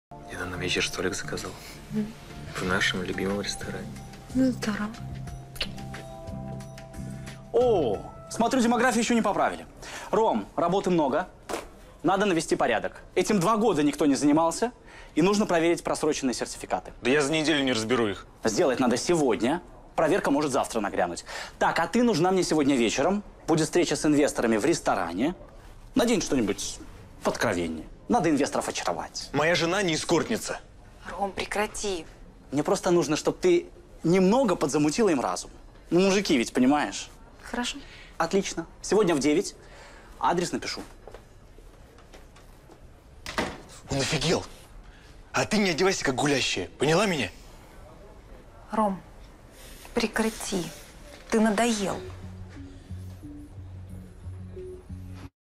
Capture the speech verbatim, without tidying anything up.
Я на вечер столик заказал. Mm. В нашем любимом ресторане. Ну, здорово. О, смотрю, демографию еще не поправили. Ром, работы много. Надо навести порядок. Этим два года никто не занимался. И нужно проверить просроченные сертификаты. Да я за неделю не разберу их. Сделать надо сегодня. Проверка может завтра нагрянуть. Так, а ты нужна мне сегодня вечером. Будет встреча с инвесторами в ресторане. Надень что-нибудь подкровеннее. Надо инвесторов очаровать. Моя жена не эскортница. Ром, прекрати. Мне просто нужно, чтобы ты немного подзамутила им разум. Ну, мужики ведь, понимаешь? Хорошо. Отлично. Сегодня в девять. Адрес напишу. Он офигел. А ты не одевайся, как гулящая. Поняла меня? Ром, прекрати. Ты надоел.